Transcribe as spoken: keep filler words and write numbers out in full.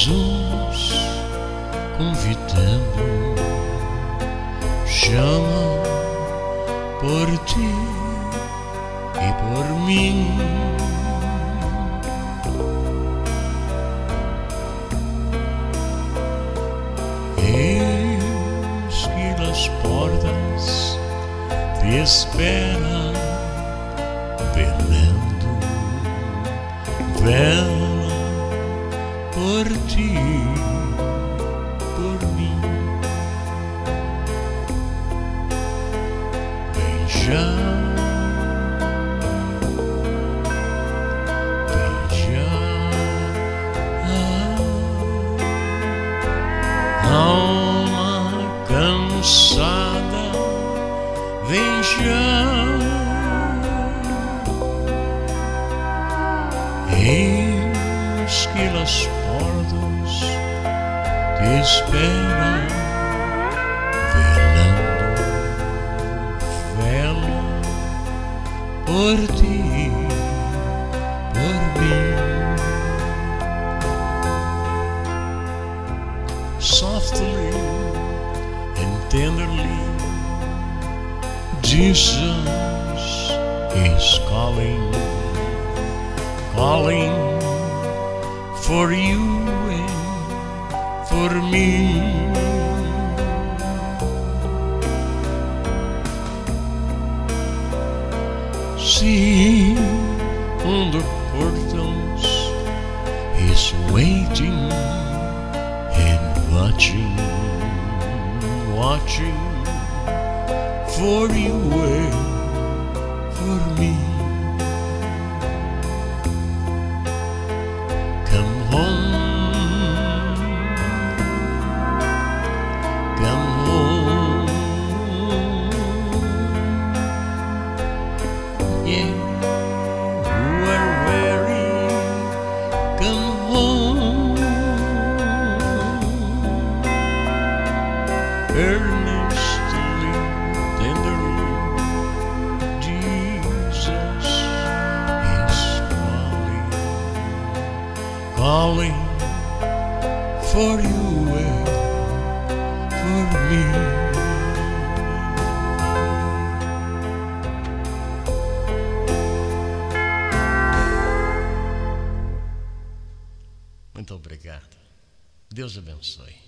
Jesus convidando, chama por ti e por mim. Eis que as portas te esperam, velando, vela por ti, por mim. Vem já, vem já, alma cansada, vem já. Eis que as portas te esperam, velando, vela por ti, por mim. Softly and tenderly, Jesus is calling, calling for you and for me. See on the portals, he's waiting and watching, watching for you and for me. Come home, come home, yeah, who are weary, come home, earnestly, tenderly, Jesus is calling, calling for you and for me. Muito obrigado. Deus abençoe.